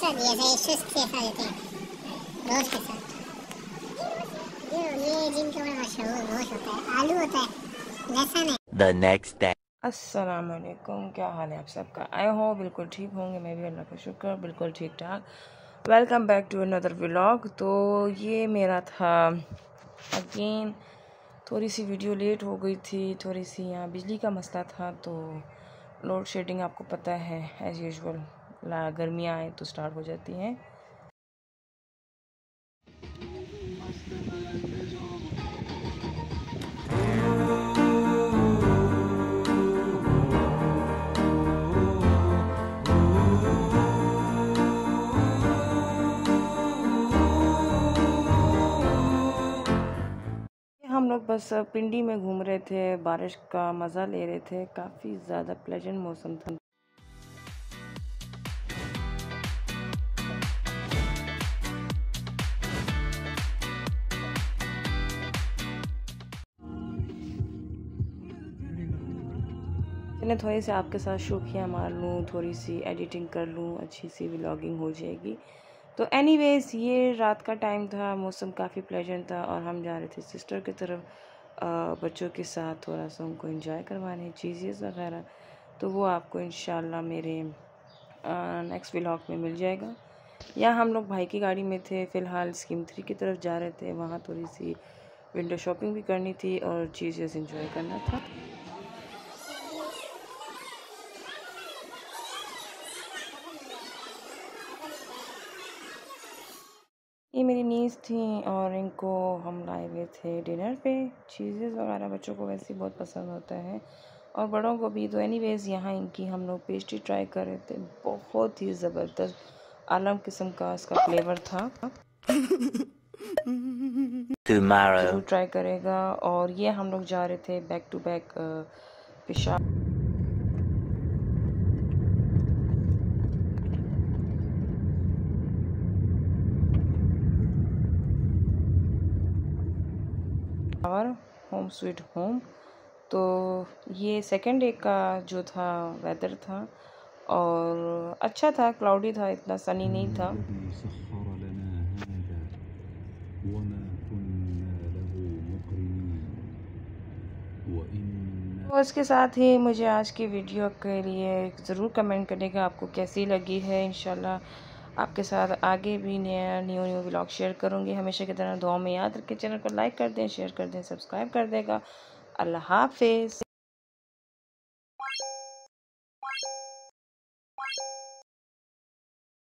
साथ ऐसे सुस्त से खा लेते हैं दोस्त के साथ। ये जिनके बड़ा मशहूर गोश्त होता है, आलू होता है, लहसुन है। The next day. अस्सलाम वालेकुम, क्या हाल है आप सबका। आए हो बिल्कुल ठीक होंगे, मैं भी अल्लाह का शुक्र बिल्कुल ठीक ठाक। Welcome back to another vlog. तो ये मेरा था अगेन, थोड़ी सी वीडियो लेट हो गई थी, थोड़ी सी यहाँ बिजली का मसला था। तो लोड शेडिंग आपको पता है एज़ यूजुअल, गर्मियाँ आए तो स्टार्ट हो जाती हैं। हम लोग बस पिंडी में घूम रहे थे, बारिश का मज़ा ले रहे थे, काफ़ी ज़्यादा प्लेजेंट मौसम था। मैंने थोड़ी सी आपके साथ शोखियाँ मार लूँ, थोड़ी सी एडिटिंग कर लूँ, अच्छी सी व्लॉगिंग हो जाएगी। तो एनीवेज़ ये रात का टाइम था, मौसम काफ़ी प्लेजेंट था और हम जा रहे थे सिस्टर की तरफ बच्चों के साथ थोड़ा सा उनको एंजॉय करवाने चीज़ें वगैरह। तो वो आपको इंशाल्लाह मेरे नेक्स्ट व्लॉग में मिल जाएगा। या हम लोग भाई की गाड़ी में थे, फ़िलहाल स्कीम 3 की तरफ जा रहे थे, वहाँ थोड़ी सी विंडो शॉपिंग भी करनी थी और चीज़ें एंजॉय करना था। ये मेरी नीस थी और इनको हम लाए हुए थे डिनर पे। चीज़ें वगैरह बच्चों को वैसे ही बहुत पसंद होता है और बड़ों को भी। तो एनीवेज़ यहाँ इनकी हम लोग पेस्ट्री ट्राई कर रहे थे, बहुत ही ज़बरदस्त आलम किस्म का इसका फ्लेवर था। Tomorrow. ज़रूर ट्राई करेगा। और ये हम लोग जा रहे थे back to back Peshawar. Home sweet home. तो ये सेकंड डे का जो था वेदर था और अच्छा था, क्लाउडी था, इतना सनी नहीं था। तो इसके साथ ही मुझे आज की वीडियो के लिए ज़रूर कमेंट करेगा आपको कैसी लगी है। इंशाल्लाह आपके साथ आगे भी न्यू व्लॉग शेयर करूँगी। हमेशा की तरह दुआ में याद रखें, चैनल को लाइक कर दें, शेयर कर दें, सब्सक्राइब कर देगा। अल्लाह हाफिज़।